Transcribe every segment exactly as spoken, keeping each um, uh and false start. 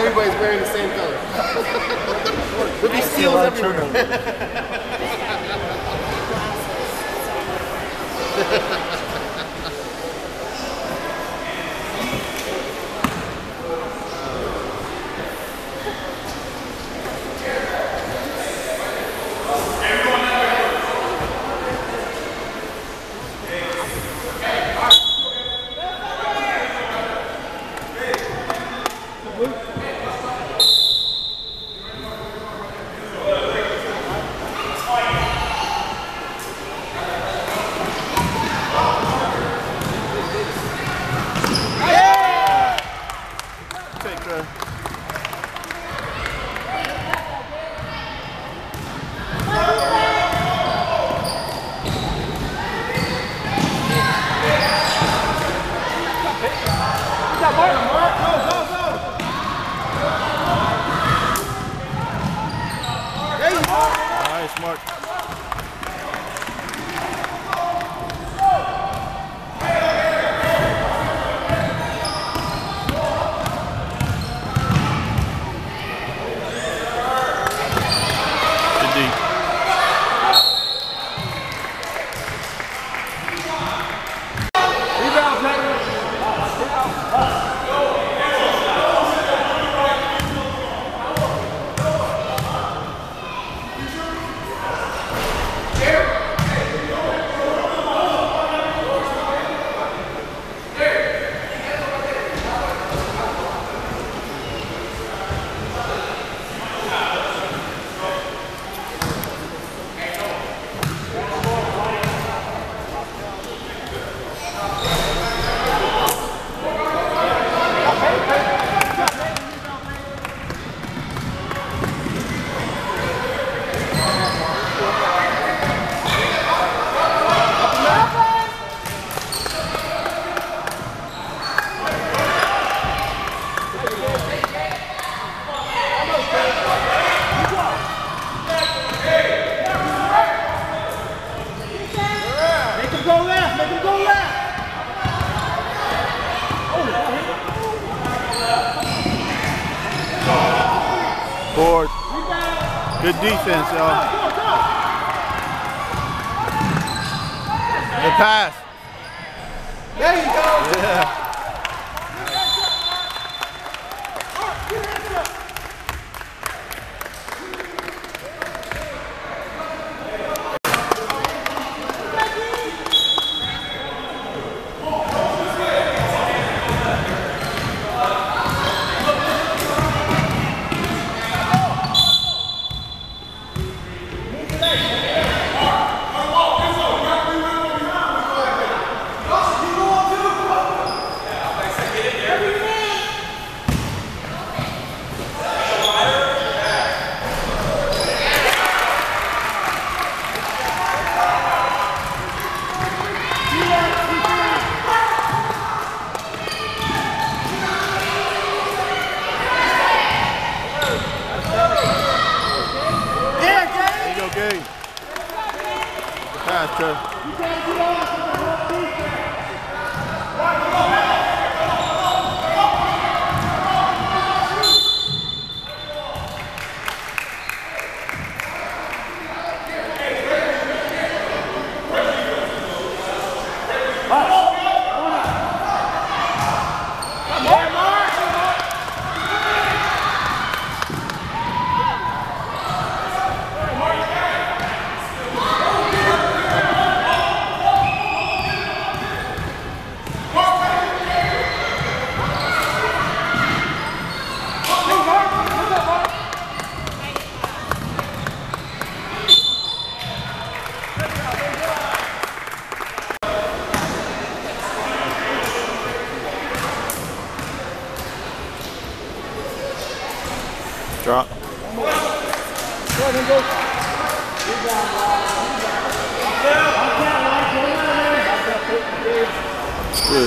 everybody's wearing the same color. There'll be seals everywhere. Nice, Mark. Good D. Rebound, Patrick. Board. Good defense, y'all. Good pass. There you go. Yeah. Good pass, Trevor. Drop. Good.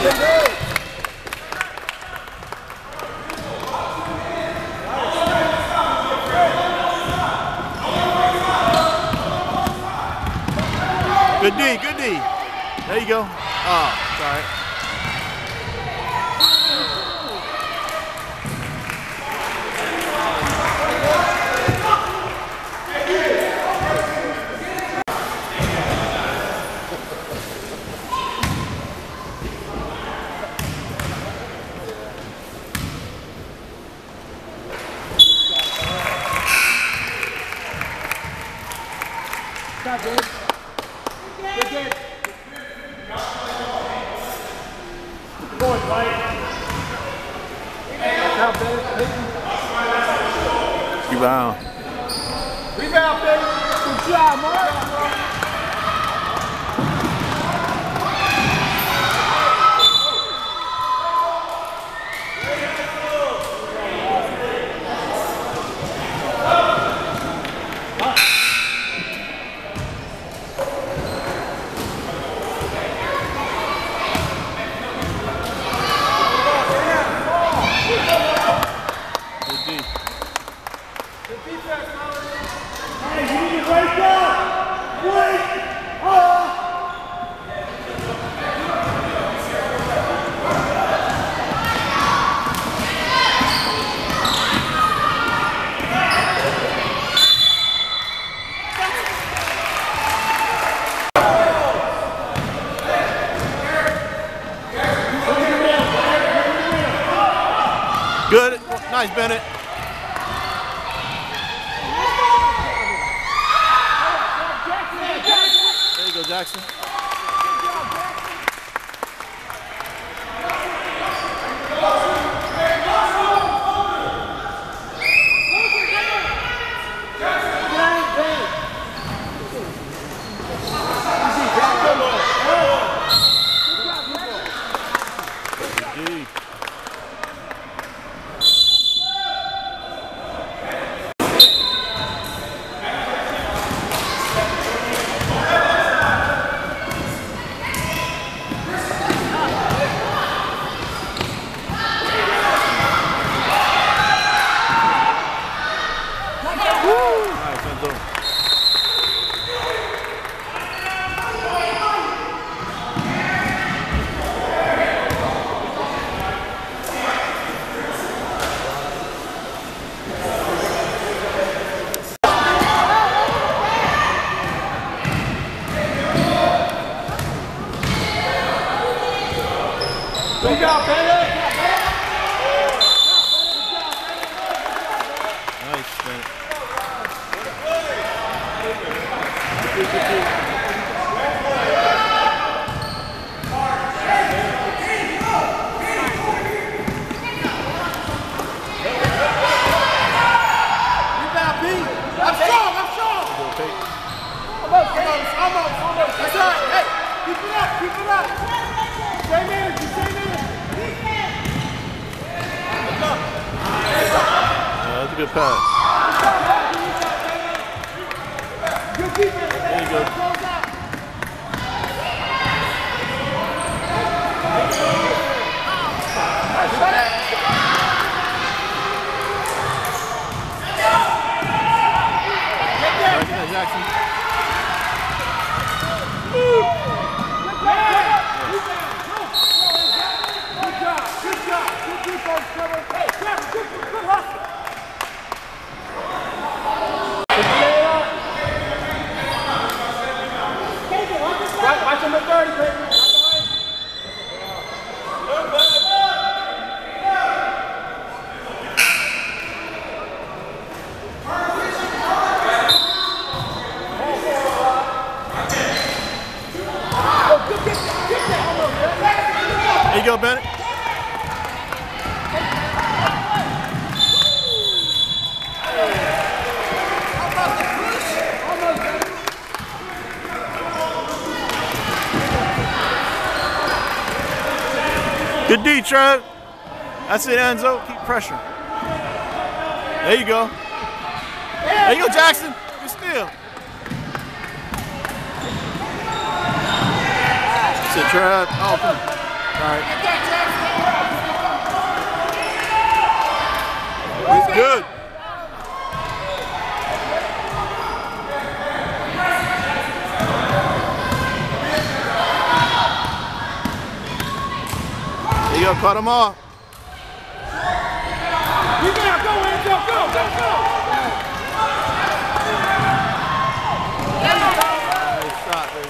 Good D, good D. There you go. Oh, sorry. job, Dave. Good game. Good going, Mike. Rebound, Dave. Rebound. Rebound, Dave. Good job, Mark. Good. Nice, Bennett. There you go, Jackson. Good job, Bennett. Nice, Bennett. Rebound, B. I'm strong, I'm strong. Almost, almost, almost, almost. That's all right. Hey, keep it up, keep it up. Same energy, same energy. Yeah, that's a good pass. Good defense. There you go. Jackson. Watch number thirty, baby. There you go, Bennett. Good D, Trev. That's it, Enzo. Keep pressure. There you go. There you go, Jackson. Good steal. That's it, Trev. Oh, come on. All right. Good. There you go, cut him off. You gotta go, Enzo. Go, go, go. Nice shot, baby.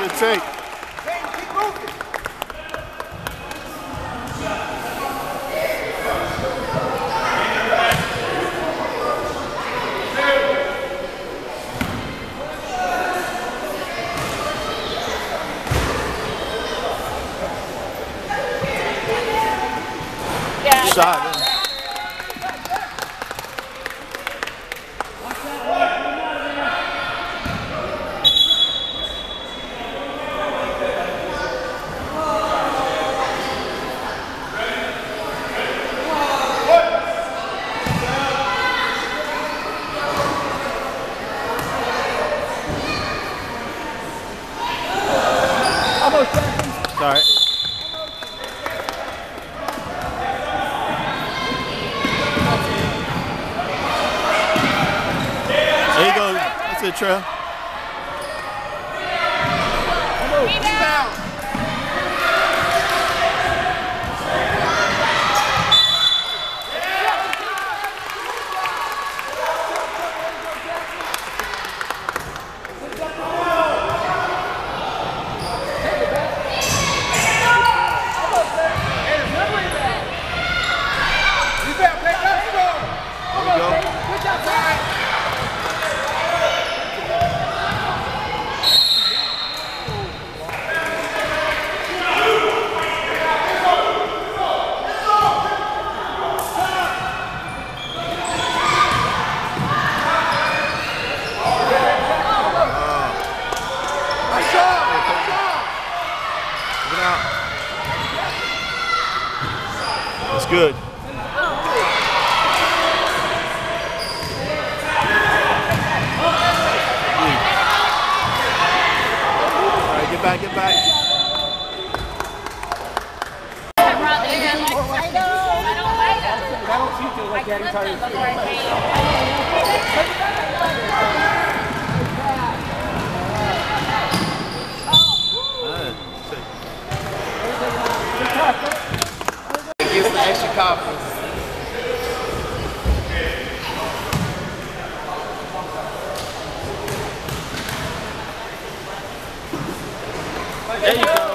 Good take. Keep moving. Shot. Man. Sorry. There you go. That's it, Trev. Rebound. That's good. All right, get back, get back. Give some extra confidence. There you go.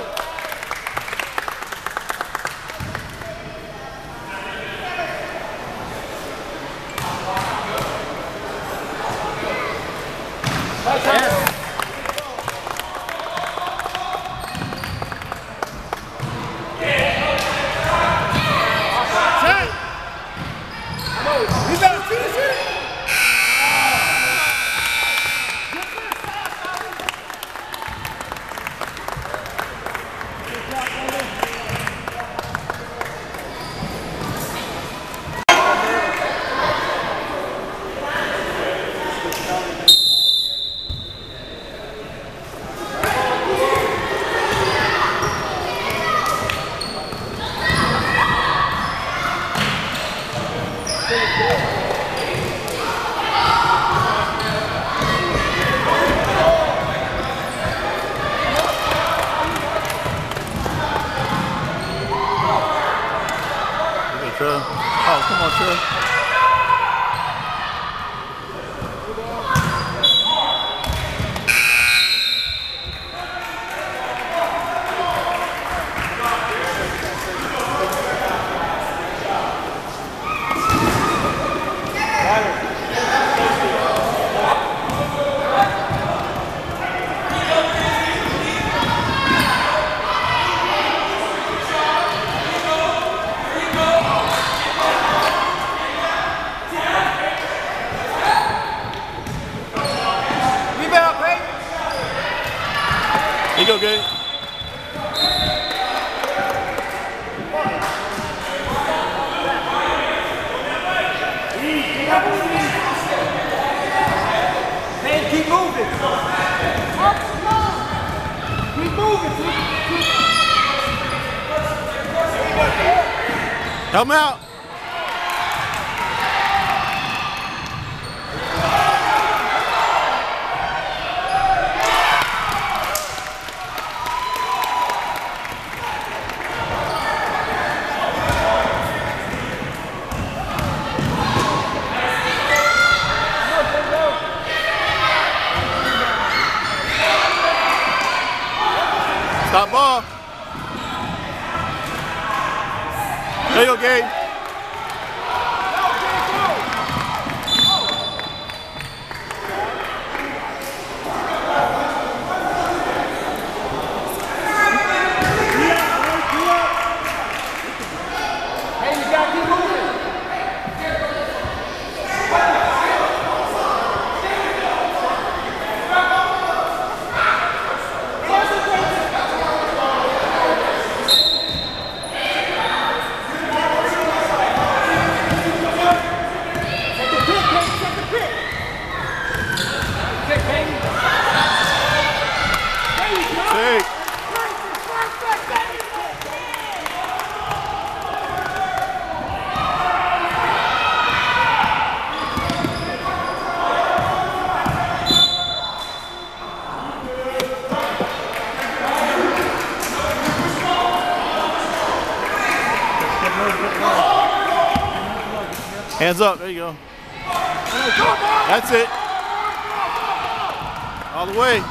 Oh, come on, Trey. You go good. Man, keep moving. Keep moving. Help him out. Stop ball. There you go, Gabe. Hands up, there you go. That's it. All the way.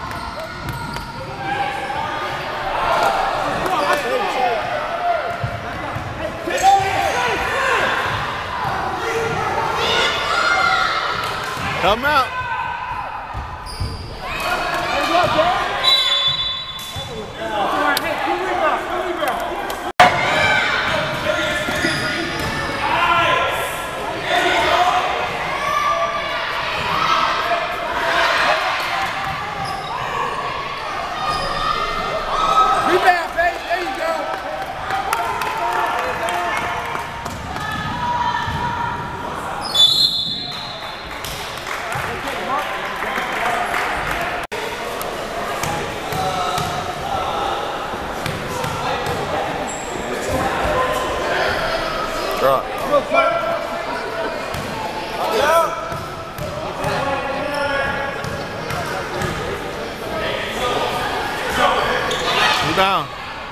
Come out. Down.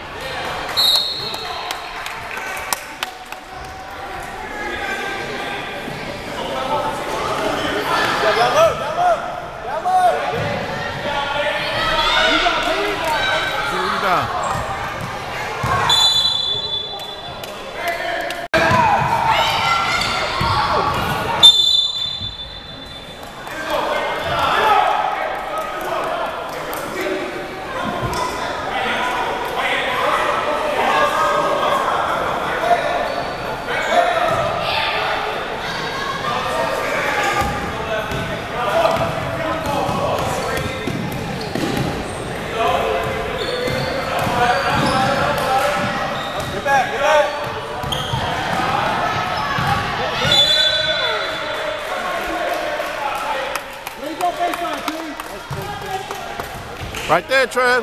Right there, Trev.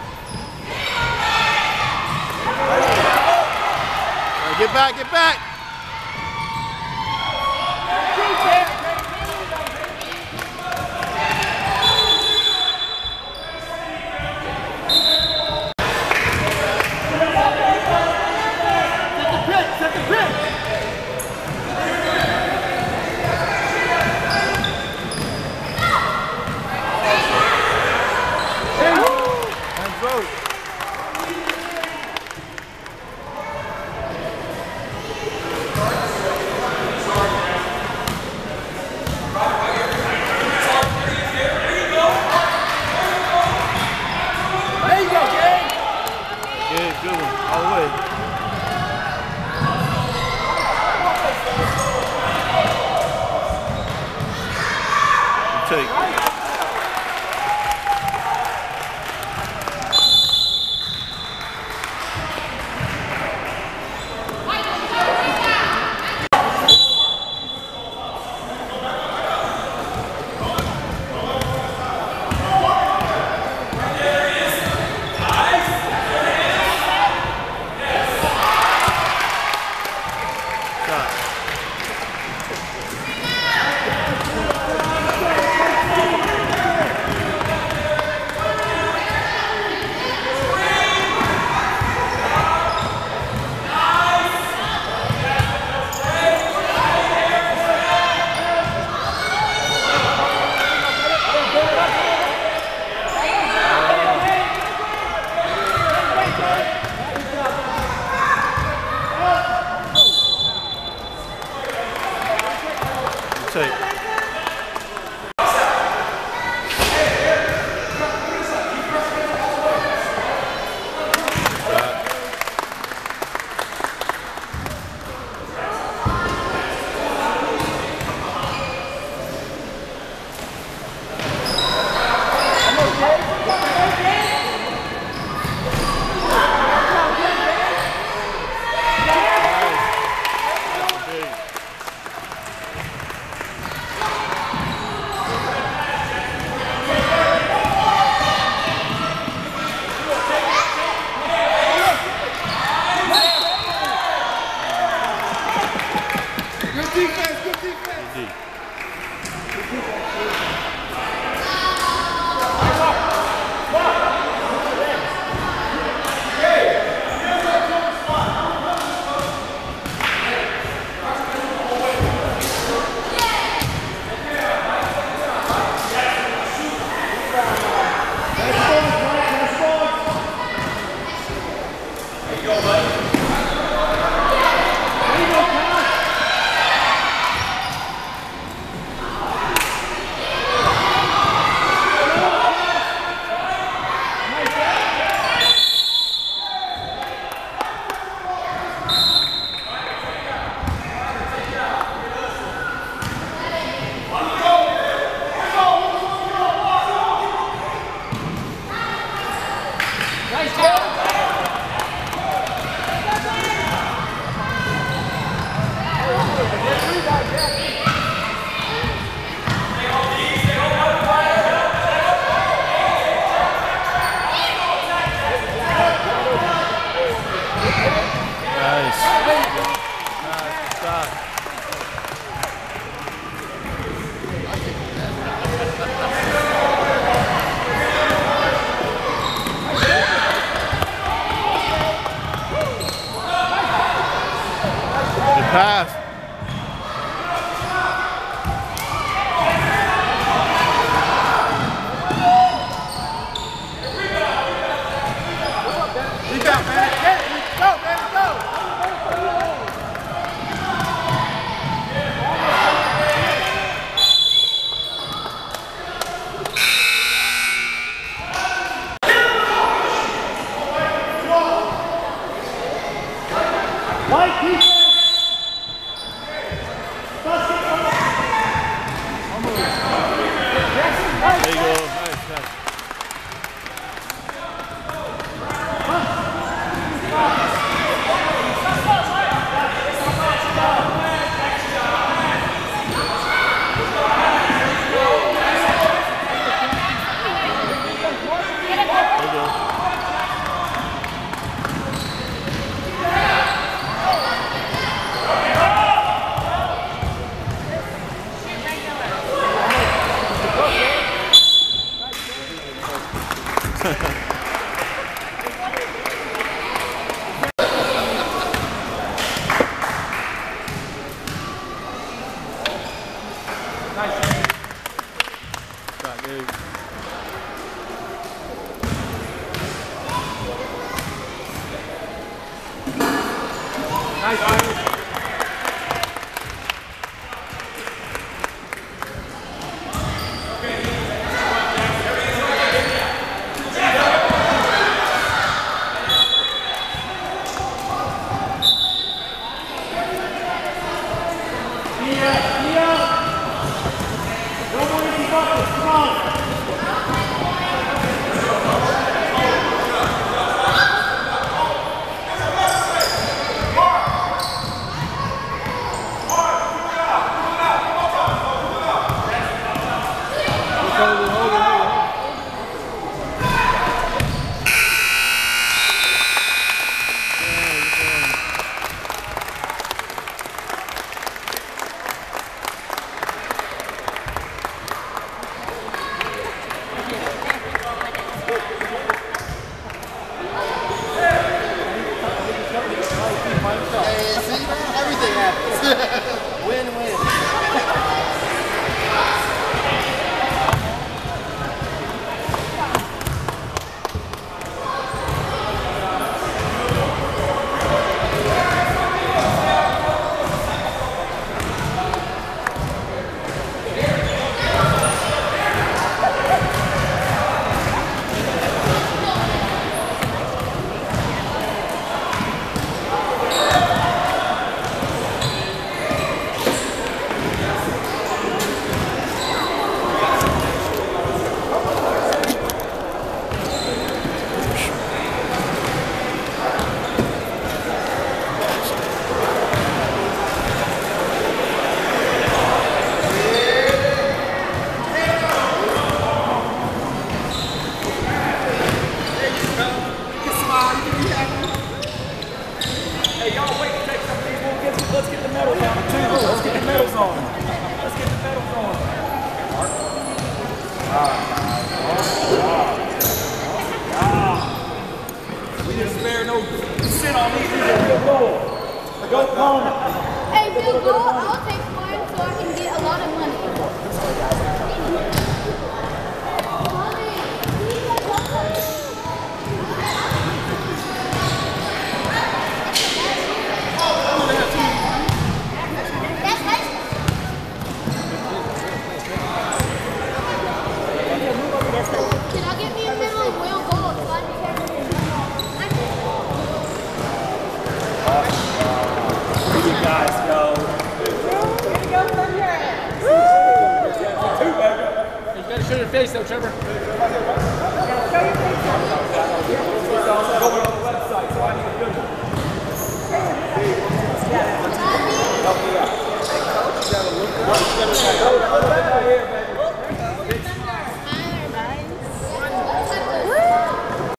Right, get back, get back. pass. Rebound, man. Get it. Go, man. Go. White defense. There you go. Nice, nice. Hey, Bill, go. I'll take one so I can get a lot of money. That's high school. Can I get me a minimum wheel goal so I can catch it? You guys go. Here we go from here. You better show your face though, Trevor. Show your face. Going on the website, so I need a good one. Can I be? Help me out. Hey, coach, you gotta look up.